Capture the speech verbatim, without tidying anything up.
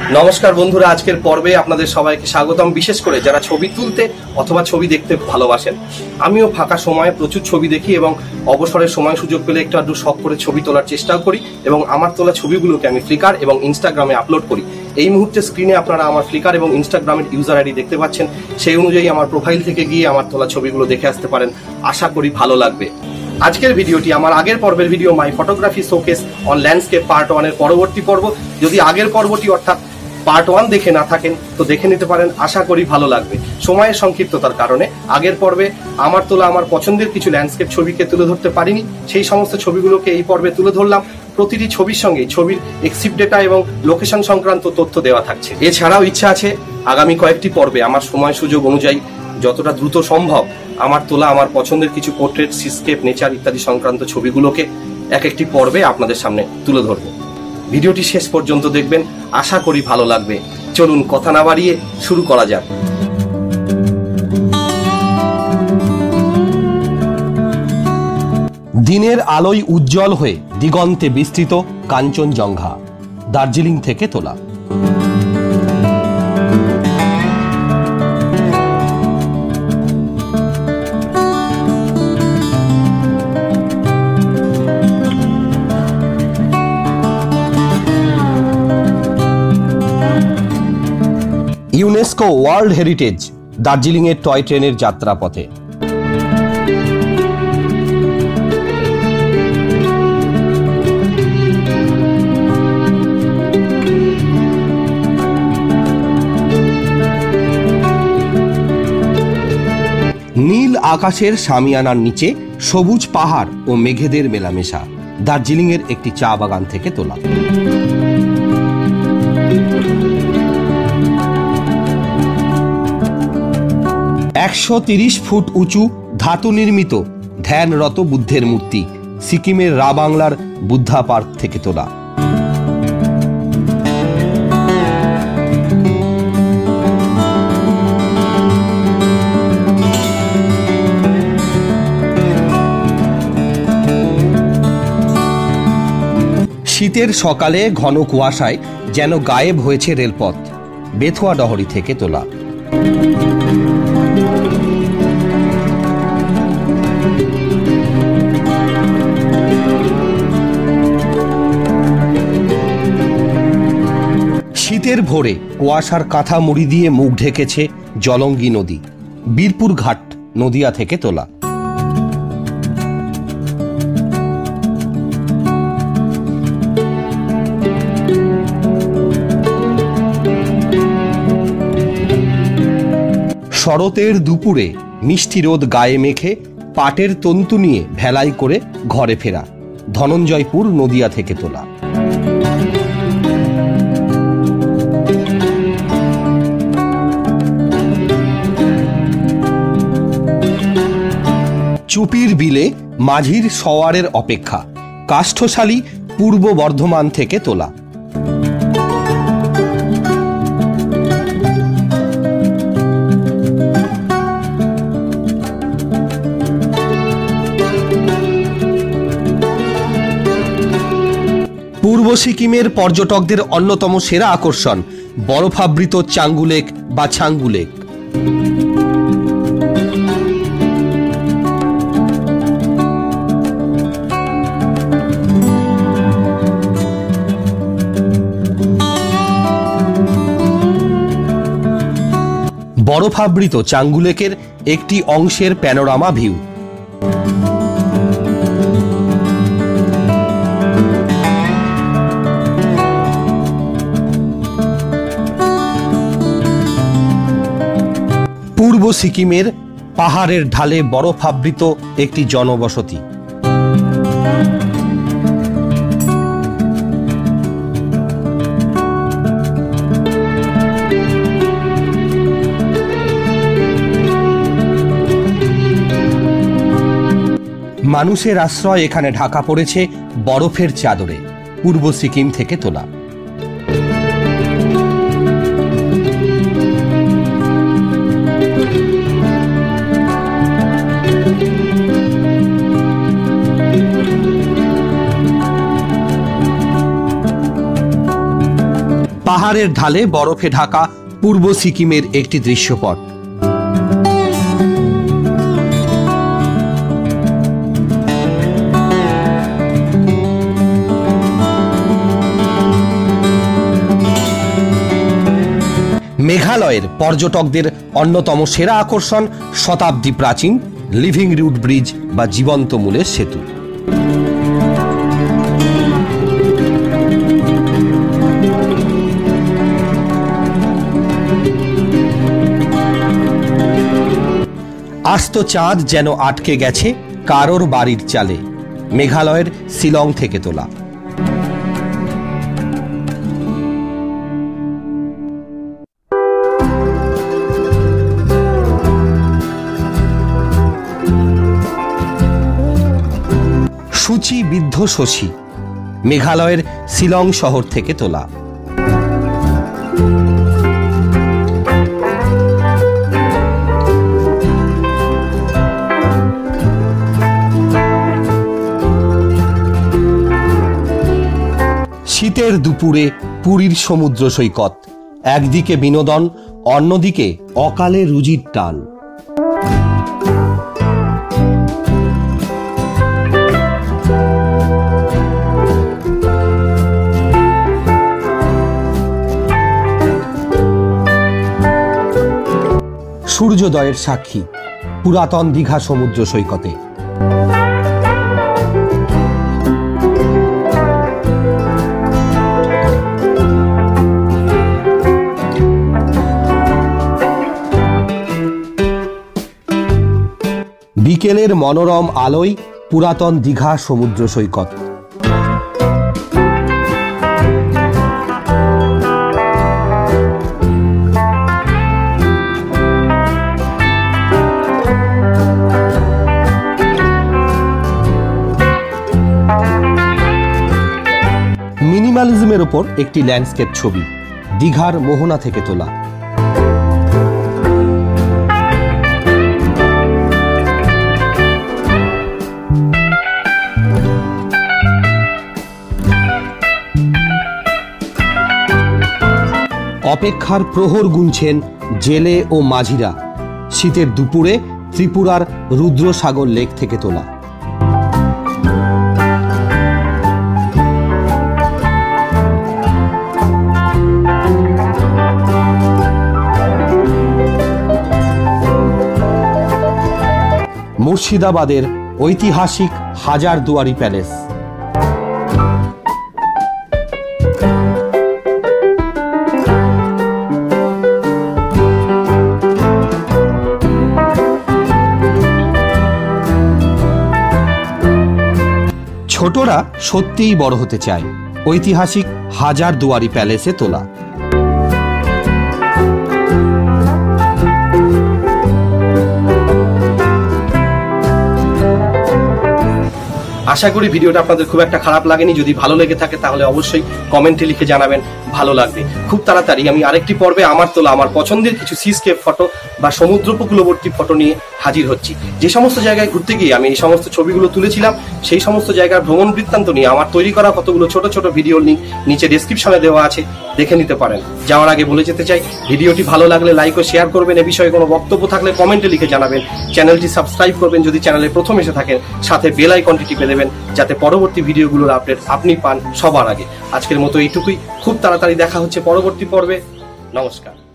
নমস্কার বন্ধুরা, আজকের পর্বে আপনাদের সবাইকে স্বাগতম। বিশেষ করে যারা ছবি তুলতে অথবা ছবি দেখতে ভালোবাসেন। আমিও ফাঁকা সময়ে প্রচুর ছবি দেখি এবং অবসরের সময় সুযোগ পেলে একটু আধটু শখ করে ছবি তোলার চেষ্টাও করি এবং আমার তোলা ছবিগুলোকে আমি ফ্লিকার এবং ইনস্টাগ্রামে আপলোড করি। এই মুহূর্তে স্ক্রিনে আপনারা আমার ফ্লিকার এবং ইনস্টাগ্রামের ইউজার আইডি দেখতে পাচ্ছেন। সেই অনুযায়ী আমার প্রোফাইল থেকে গিয়ে আমার তোলা ছবিগুলো দেখে আসতে পারেন। আশা করি ভালো লাগবে। আজকের ভিডিওটি আমার আগের পর্বের video my photography showcase on landscape part ওয়ানের পরবর্তী পর্ব। যদি আগের পর্বটি অর্থাৎ পার্ট ওয়ান দেখে না থাকেন তো দেখে নিতে পারেন। আশা করি ভালো লাগবে। সময়ের সংক্ষিপ্ততার কারণে আগের পর্বে আমার তোলা আমার পছন্দের কিছু ল্যান্ডস্কেপ ছবিকে তুলে ধরতে পারিনি। সেই সমস্ত ছবিগুলোকে এই পর্বে তুলে ধরলাম। প্রতিটি ছবির সঙ্গে ছবির এক্সিপ ডেটা এবং লোকেশন সংক্রান্ত তথ্য দেওয়া থাকছে। এছাড়াও ইচ্ছা আছে আগামী কয়েকটি পর্বে আমার সময় সুযোগ অনুযায়ী যতটা দ্রুত সম্ভব আমার তোলা আমার পছন্দের কিছু পোর্ট্রেট, সিস্কেপ, নেচার ইত্যাদি সংক্রান্ত ছবিগুলোকে এক একটি পর্বে আপনাদের সামনে তুলে ধরব। ভিডিওটি শেষ পর্যন্ত দেখবেন, আশা করি ভালো লাগবে। চলুন কথা না বাড়িয়ে শুরু করা যাক। দিনের আলোয় উজ্জ্বল হয়ে দিগন্তে বিস্তৃত কাঞ্চনজঙ্ঘা, দার্জিলিং থেকে তোলা। ইউনেস্কো ওয়ার্ল্ড হেরিটেজ দার্জিলিং এর টয় ট্রেনের যাত্রাপথে। নীল আকাশের সামিয়ানার নিচে সবুজ পাহাড় ও মেঘেদের মেলামেশা, দার্জিলিং এর একটি চা বাগান থেকে তোলা। একশো তিরিশ ফুট উঁচু ধাতু নির্মিত ধ্যানরত বুদ্ধের মূর্তি, সিকিমের রা বাংলার বুদ্ধা পার্ক থেকে তোলা। শীতের সকালে ঘন কুয়াশায় যেন গায়েব হয়েছে রেলপথ, বেথুয়া ডহরি থেকে তোলা। শীতের ভোরে কুয়াশার কাঁথা মুড়ি দিয়ে মুখ ঢেকেছে জলঙ্গি নদী, বীরপুর ঘাট, নদিয়া থেকে তোলা। শরতের দুপুরে মিষ্টি রোদ গায়ে মেখে পাটের তন্তু নিয়ে ভেলাই করে ঘরে ফেরা, ধনঞ্জয়পুর, নদিয়া থেকে তোলা। চুপির বিলে মাঝির সওয়ারের অপেক্ষা, কাষ্ঠশালী, পূর্ব বর্ধমান থেকে তোলা। পূর্ব সিকিমের পর্যটকদের অন্যতম সেরা আকর্ষণ বরফাবৃত চাঙ্গু লেক বা ছাঙ্গু লেক। বরফাবৃত চাঙ্গু লেকের একটি অংশের প্যানোরামা ভিউ। পূর্ব সিকিমের পাহাড়ের ঢালে বরফাবৃত একটি জনবসতি। মানুষের আশ্রয় এখানে ঢাকা পড়েছে বরফের চাদরে, পূর্ব সিকিম থেকে তোলা। পাহাড়ের ঢালে বরফে ঢাকা পূর্ব সিকিমের একটি দৃশ্যপট। মেঘালয়ের পর্যটকদের অন্যতম সেরা আকর্ষণ শতাব্দী প্রাচীন লিভিং রুট ব্রিজ বা জীবন্ত মূলের সেতু। আস্ত চাঁদ যেন আটকে গেছে কারোর বাড়ির চালে। মেঘালয়ের শিলং থেকে তোলা। সূচি বিদ্ধ শশী মেঘালয়ের শিলং শহর থেকে তোলা। শীতের দুপুরে পুরীর সমুদ্র সৈকত, একদিকে বিনোদন, অন্যদিকে অকালে রুজির টান। সূর্যোদয়ের সাক্ষী পুরাতন দীঘা সমুদ্র সৈকতে। বিকেলের মনোরম আলোয় পুরাতন দীঘা সমুদ্র সৈকত। মিনিমালিজমের ওপর একটি ল্যান্ডস্কেপ ছবি, দীঘার মোহনা থেকে তোলা। অপেক্ষার প্রহর গুনছেন জেলে ও মাঝিরা। শীতের দুপুরে ত্রিপুরার রুদ্রসাগর লেক থেকে তোলা। মুর্শিদাবাদের ঐতিহাসিক হাজারদুয়ারি প্যালেস। ছোটরা সত্যিই বড় হতে চায়, ঐতিহাসিক হাজারদুয়ারি প্যালেসে তোলা। আশা করি ভিডিওটা আপনাদের খুব একটা খারাপ লাগেনি। যদি ভালো লেগে থাকে তাহলে অবশ্যই কমেন্টে লিখে জানাবেন ভালো লাগবে। খুব তাড়াতাড়ি আমি আরেকটি পর্বে আমার তোলা আমার পছন্দের কিছু সিস্কেপ ফটো বা সমুদ্র উপকূলবর্তী ফটো নিয়ে হাজির হচ্ছি। যে সমস্ত জায়গায় ঘুরতে গিয়ে আমি এই সমস্ত ছবিগুলো তুলেছিলাম, সেই সমস্ত জায়গার ভ্রমণ বৃত্তান্ত নিয়ে আমার তৈরি করা কতগুলো ছোট ছোট ভিডিও লিঙ্ক নিচে ডেসক্রিপশনে দেওয়া আছে, দেখে নিতে পারেন। যাওয়ার আগে বলে যেতে চাই, ভিডিওটি ভালো লাগলে লাইক ও শেয়ার করবেন। এ বিষয়ে কোনো বক্তব্য থাকলে কমেন্টে লিখে জানাবেন। চ্যানেলটি সাবস্ক্রাইব করবেন যদি চ্যানেলে প্রথম এসে থাকেন, সাথে বেল আইকনটি টিপে দেবেন যাতে পরবর্তী ভিডিওগুলোর আপডেট আপনি পান সবার আগে। আজকের মতো এইটুকুই। খুব তাড়াতাড়ি দেখা হচ্ছে পরবর্তী পর্বে। নমস্কার।